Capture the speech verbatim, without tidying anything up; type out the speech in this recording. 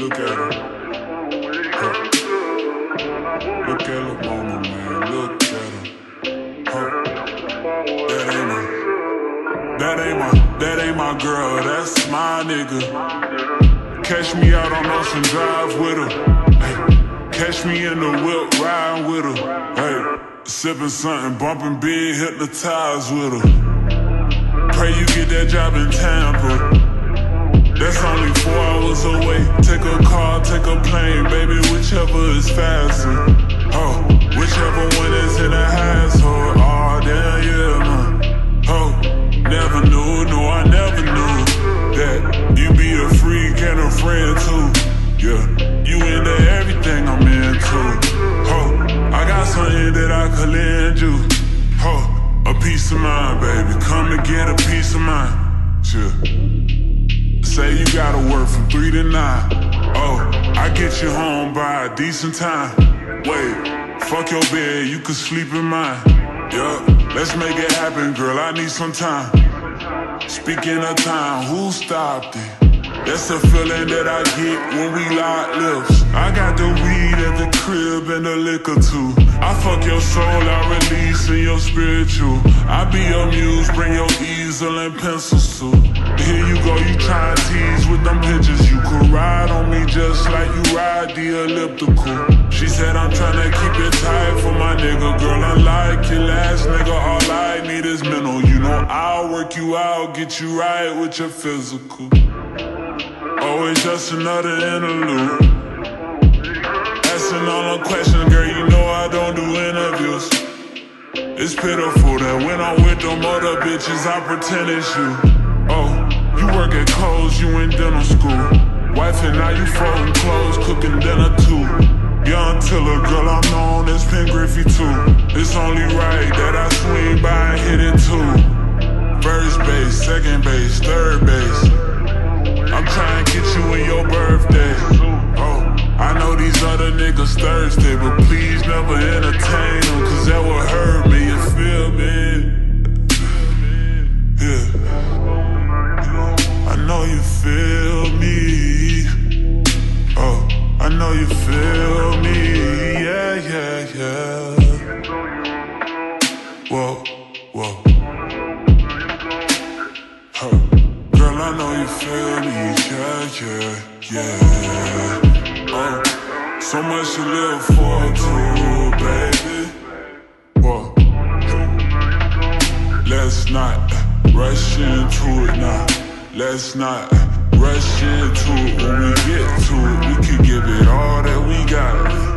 Look at her. Huh. Look at the mama, man. Look at her. Huh. That ain't my, that ain't my, that ain't my girl. That's my nigga. Catch me out on Ocean Drive with her. Hey. Catch me in the whip riding with her. Hey. Sipping something, bumping big, hypnotized with her. Pray you get that job in Tampa. That's only four hours away. Take a car, take a plane, baby, whichever is faster. Oh, whichever one is in the household. Oh, damn, yeah, man. Oh, never knew, no, I never knew that you be a freak and a friend too. Yeah, you into everything I'm into. Oh, I got something that I could lend you. Oh, a peace of mind, baby. Come and get a peace of mind. Sure. Say you gotta work from three to nine. Oh, I get you home by a decent time. Wait, fuck your bed, you can sleep in mine. Yeah, let's make it happen, girl, I need some time. Speaking of time, who stopped it? That's the feeling that I get when we lock lips. I got the weed at the crib and the liquor too. I fuck your soul, I release in your spiritual. I be your muse, bring your easel and pencils too. Here you go, you try and tease with them pictures. You could ride on me just like you ride the elliptical. She said I'm tryna keep it tight for my nigga. Girl, unlike your last nigga, all I need is mental. You know I'll work you out, get you right with your physical. Oh, it's just another interlude. Asking all the questions, girl, you know I don't do interviews. It's pitiful that when I'm with them other bitches, I pretend it's you. Oh, you work at Kohl's, you in dental school. Wife and now you folding clothes, cooking dinner too. Young Tiller, girl, I'm known as Pen Griffey too. It's only right that I swing by and hit it too. First base, second base, third base. I'm trying to get you in your birthday. Oh, I know these other niggas thirsty, but please never entertain them, cause that would hurt me, you feel me? Yeah. I know you feel me. Oh, I know you feel me. Yeah, yeah, yeah. Whoa, whoa. Huh. Girl, I know you feel me, yeah, yeah, yeah. Oh, so much to live for too, baby. Whoa. Let's not rush into it now. Let's not rush into it. When we get to it, we can give it all that we got.